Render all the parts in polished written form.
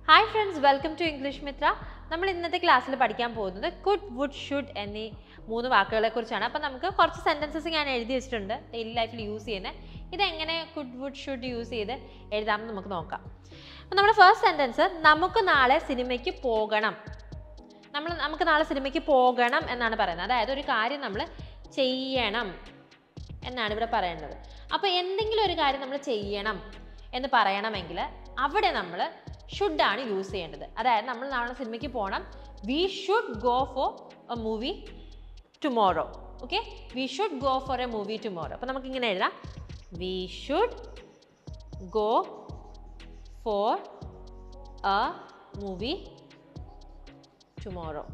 Hi friends, welcome to English Mitra. നമ്മൾ ഇന്നത്തെ ക്ലാസ്സിൽ പഠിക്കാൻ പോകുന്നത് could, would, should എന്നീ മൂന്ന് വാക്കുകളെ കുറിച്ചാണ്. അപ്പോൾ നമുക്ക് കുറച്ച് സെന്റൻസസ് ഞാൻ എഴുതി വെച്ചിട്ടുണ്ട് ഡെയിലി ലൈഫിൽ യൂസ് ചെയ്യുന്നത്. ഇതെങ്ങനെ could, would, should യൂസ് ചെയ്ത് എഴുതാമെന്ന് നമുക്ക് നോക്കാം. അപ്പോൾ നമ്മുടെ ഫസ്റ്റ് സെന്റൻസ് നമുക്ക് നാളെ സിനിമയ്ക്ക് പോകണം. നമുക്ക് നാളെ സിനിമയ്ക്ക് പോകണം എന്നാണ് പറയുന്നത്. അതായത് ഒരു കാര്യം നമ്മൾ ചെയ്യണം എന്നാണ് ഇവിടെ പറയുന്നത്. അപ്പോൾ എന്തെങ്കിലും ഒരു കാര്യം നമ്മൾ ചെയ്യണം എന്ന് പറയണമെങ്കിൽ അവിടെ നമ്മൾ should ആണ് യൂസ് ചെയ്യേണ്ടത്. അതായത് നമ്മൾ നാളെ സിനിമയ്ക്ക് പോകണം. We should go for a movie tomorrow. Okay? We should go for a movie tomorrow. അപ്പോൾ നമുക്ക് ഇങ്ങനെ എഴുതാം. We should go for a movie tomorrow.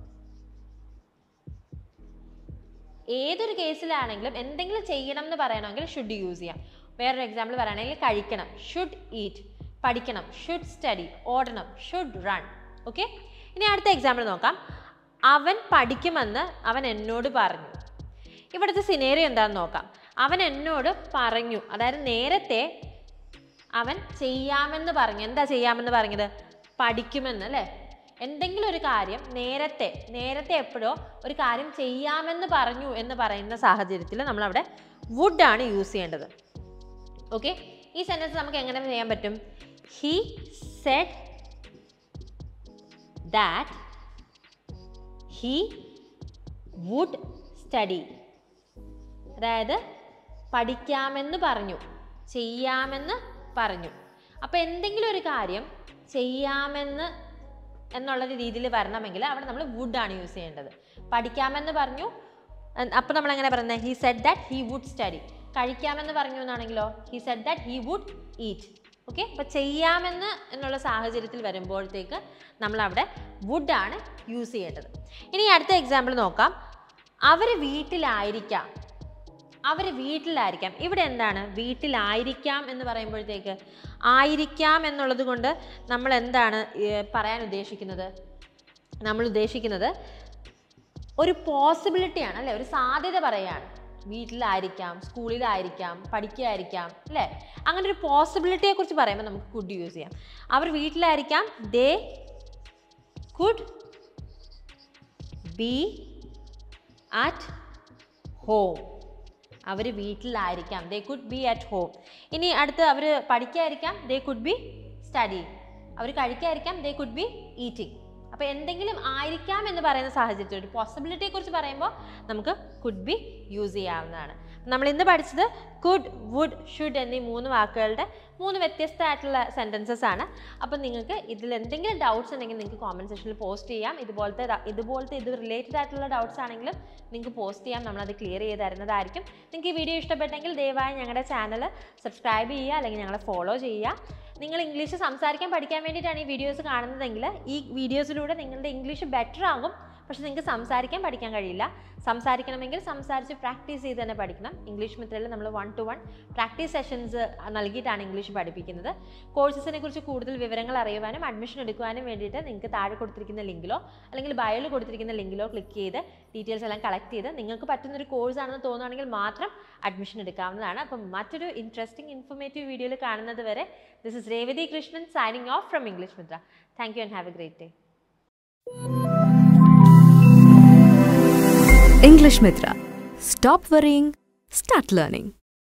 ഏതൊരു കേസിലാണെങ്കിലും എന്തെങ്കിലും ചെയ്യണം എന്ന് പറയണമെങ്കിൽ should യൂസ് ചെയ്യാം. വേറൊരു എക്സാമ്പിൾ പറയുകയാണെങ്കിൽ കഴിക്കണം, should eat. പഠിക്കണം, should study. ഓടണം, should run. ഓക്കെ, ഇനി അടുത്ത എക്സാമ്പിൾ നോക്കാം. അവൻ പഠിക്കുമെന്ന് അവൻ എന്നോട് പറഞ്ഞു. ഇവിടുത്തെ സിനേറിയോ എന്താണെന്ന് നോക്കാം. അവൻ എന്നോട് പറഞ്ഞു, അതായത് നേരത്തെ അവൻ ചെയ്യാമെന്ന് പറഞ്ഞു. എന്താ ചെയ്യാമെന്ന് പറഞ്ഞത്? പഠിക്കുമെന്ന്, അല്ലേ? എന്തെങ്കിലും ഒരു കാര്യം നേരത്തെ എപ്പോഴോ ഒരു കാര്യം ചെയ്യാമെന്ന് പറഞ്ഞു എന്ന് പറയുന്ന സാഹചര്യത്തിൽ നമ്മളവിടെ would ആണ് യൂസ് ചെയ്യേണ്ടത്. ഓക്കെ, ഈ സെന്റൻസ് നമുക്ക് എങ്ങനെ ചെയ്യാൻ പറ്റും? He said that he would study. അതായത് പഠിക്കാമെന്ന് പറഞ്ഞു, ചെയ്യാമെന്ന് പറഞ്ഞു. അപ്പോൾ എന്തെങ്കിലും ഒരു കാര്യം ചെയ്യാമെന്ന് എന്നുള്ള രീതിയിൽ വരണമെങ്കിൽ അവിടെ നമ്മൾ would ആണ് യൂസ് ചെയ്യേണ്ടത്. പഠിക്കാമെന്ന് പറഞ്ഞു, അപ്പോൾ നമ്മൾ എങ്ങനെ പറയുന്നത്? He said that he would study. കഴിക്കാമെന്ന് പറഞ്ഞു എന്നാണെങ്കിലോ he said that he would eat. Okay, അപ്പോൾ ചെയ്യാമെന്ന് എന്നുള്ള സാഹചര്യത്തിൽ വരുമ്പോഴത്തേക്ക് നമ്മളവിടെ would ആണ് യൂസ് ചെയ്യേണ്ടത്. ഇനി അടുത്ത എക്സാമ്പിൾ നോക്കാം. അവർ വീട്ടിലായിരിക്കാം. ഇവിടെ എന്താണ്? വീട്ടിലായിരിക്കാം എന്ന് പറയുമ്പോഴത്തേക്ക് ആയിരിക്കാം എന്നുള്ളത് കൊണ്ട് നമ്മൾ എന്താണ് പറയാൻ ഉദ്ദേശിക്കുന്നത്? നമ്മൾ ഉദ്ദേശിക്കുന്നത് ഒരു പോസിബിലിറ്റിയാണ്, അല്ലേ? ഒരു സാധ്യത പറയുകയാണ്. വീട്ടിലായിരിക്കാം, സ്കൂളിലായിരിക്കാം, പഠിക്കുകയായിരിക്കാം, അല്ലേ? അങ്ങനെ ഒരു പോസിബിലിറ്റിയെ കുറിച്ച് പറയുമ്പോൾ നമുക്ക് could യൂസ് ചെയ്യാം. അവർ വീട്ടിലായിരിക്കാം, they could be at home. Our വീട്ടിലായിരിക്കാം, they could be at home. ഇനി അടുത്ത് അവർ പഠിക്കുകയായിരിക്കാം, they could be studying. Our കഴിക്കുകയായിരിക്കാം, they could be eating. അപ്പോൾ എന്തെങ്കിലും ആയിരിക്കാം എന്ന് പറയുന്ന സാഹചര്യത്തിൽ ഒരു പോസിബിലിറ്റിയെ കുറിച്ച് പറയുമ്പോൾ നമുക്ക് could be യൂസ് ചെയ്യാവുന്നതാണ്. നമ്മൾ ഇന്ന് പഠിച്ചത് could, would, should എന്നീ മൂന്ന് വാക്കുകളുടെ മൂന്ന് വ്യത്യസ്തമായിട്ടുള്ള സെൻറ്റൻസസ് ആണ്. അപ്പോൾ നിങ്ങൾക്ക് ഇതിൽ എന്തെങ്കിലും ഡൗട്ട്സ് ഉണ്ടെങ്കിൽ നിങ്ങൾക്ക് കോമൻറ്റ് സെക്ഷനിൽ പോസ്റ്റ് ചെയ്യാം. ഇതുപോലത്തെ ഇത് റിലേറ്റഡ് ആയിട്ടുള്ള ഡൗട്ട്സ് ആണെങ്കിലും നിങ്ങൾക്ക് പോസ്റ്റ് ചെയ്യാം. നമ്മളത് ക്ലിയർ ചെയ്ത് തരുന്നതായിരിക്കും. നിങ്ങൾക്ക് ഈ വീഡിയോ ഇഷ്ടപ്പെട്ടെങ്കിൽ ദയവായി ഞങ്ങളുടെ ചാനൽ സബ്സ്ക്രൈബ് ചെയ്യുക, അല്ലെങ്കിൽ ഞങ്ങളെ ഫോളോ ചെയ്യുക. നിങ്ങൾ ഇംഗ്ലീഷ് സംസാരിക്കാൻ പഠിക്കാൻ വേണ്ടിയിട്ടാണ് ഈ വീഡിയോസ് കാണുന്നതെങ്കിൽ ഈ വീഡിയോസിലൂടെ നിങ്ങളുടെ ഇംഗ്ലീഷ് ബെറ്റർ ആകും. പക്ഷേ നിങ്ങൾക്ക് സംസാരിക്കാൻ പഠിക്കാൻ കഴിയില്ല. സംസാരിക്കണമെങ്കിൽ സംസാരിച്ച് പ്രാക്ടീസ് ചെയ്ത് തന്നെ പഠിക്കണം. ഇംഗ്ലീഷ് മിത്രയിൽ നമ്മൾ 1-to-1 പ്രാക്ടീസ് സെഷൻസ് നൽകിയിട്ടാണ് ഇംഗ്ലീഷ് പഠിപ്പിക്കുന്നത്. കോഴ്സസിനെ കുറിച്ച് കൂടുതൽ വിവരങ്ങൾ അറിയുവാനും അഡ്മിഷൻ എടുക്കുവാനും വേണ്ടിയിട്ട് നിങ്ങൾക്ക് താഴെ കൊടുത്തിരിക്കുന്ന ലിങ്കിലോ അല്ലെങ്കിൽ ബയോയിൽ കൊടുത്തിരിക്കുന്ന ലിങ്കിലോ ക്ലിക്ക് ചെയ്ത് ഡീറ്റെയിൽസ് എല്ലാം കളക്ട് ചെയ്ത് നിങ്ങൾക്ക് പറ്റുന്നൊരു കോഴ്സാണെന്ന് തോന്നുകയാണെങ്കിൽ മാത്രം അഡ്മിഷൻ എടുക്കാവുന്നതാണ്. അപ്പം മറ്റൊരു ഇൻട്രസ്റ്റിംഗ് ഇൻഫോർമേറ്റീവ് വീഡിയോയിൽ കാണുന്നത് വരെ this is Revathi Krishnan signing off from English Mitra. Thank you and have a great day. English Mitra. Stop worrying, start learning.